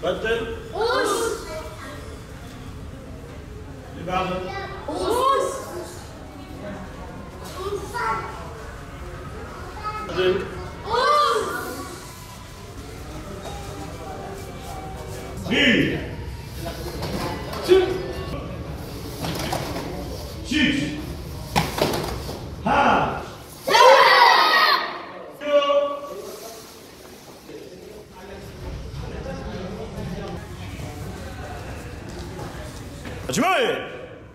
بدل. أوس. اللي بعده. أوس. بدل. أوس. زي. شيش. شيش. ها. أجمعين.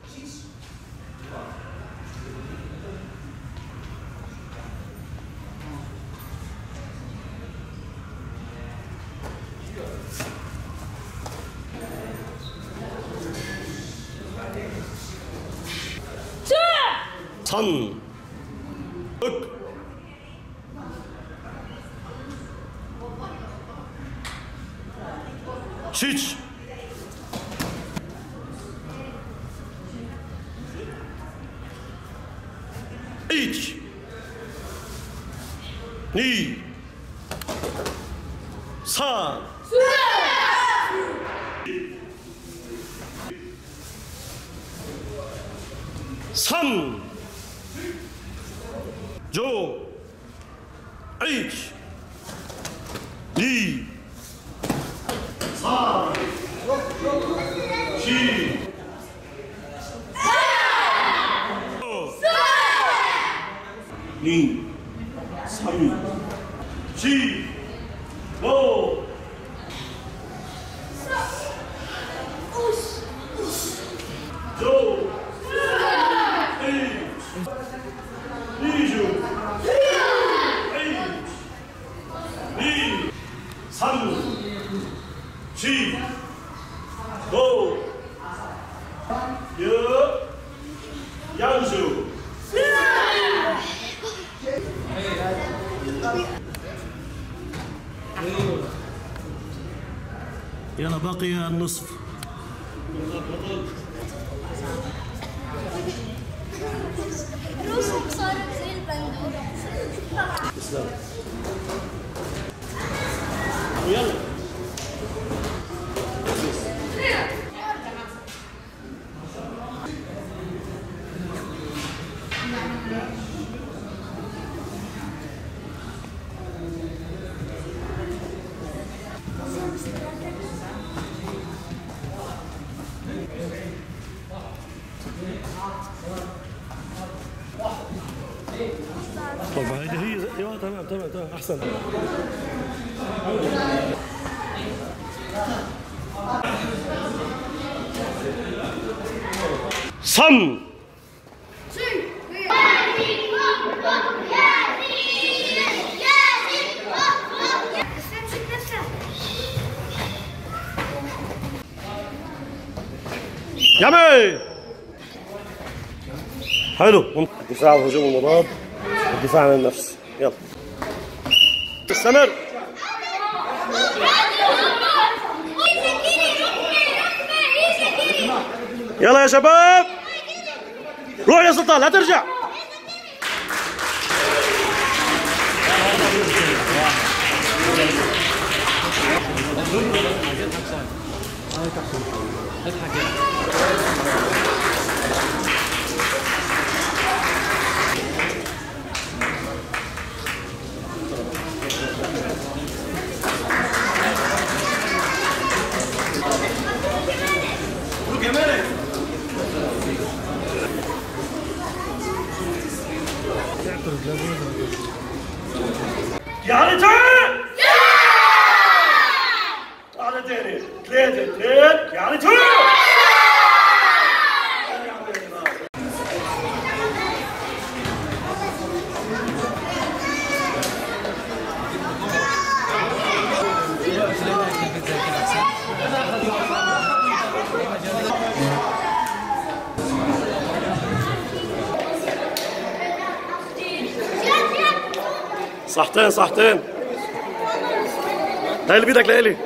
صن. أك. شيش. إيش. ني. صان. صن. جو. عيش. لي. صار. شي. لي. صمي. شي. لو. جو. ليجو. عيش. لي. صم. شي. لو. ينجو. يلا باقي النصف. روسك صارت زي البندورة. تسلم. ويلا. طيب هذه هي. ايوه تمام تمام تمام احسن. صم. يامي. حلو. الدفاع والهجوم المضاد، الدفاع عن النفس. يلا استمر. يلا يا شباب، روح يا سلطان لا ترجع. يعني تعال على تاني 3 يعني تعال. صحتين صحتين. هاي اللي بيدك لإلي.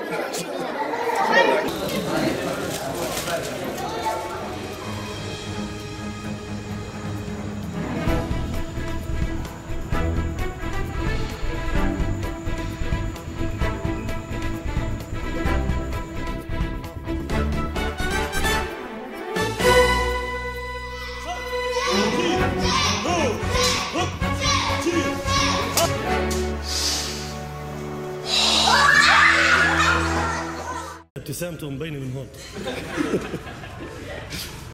ابتسامته مبينه من هون.